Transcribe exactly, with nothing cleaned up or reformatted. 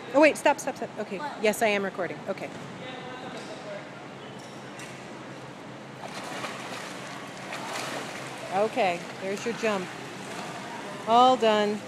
Oh wait, stop, stop, stop. Okay. Yes, I am recording. Okay. Okay, there's your jump. All done.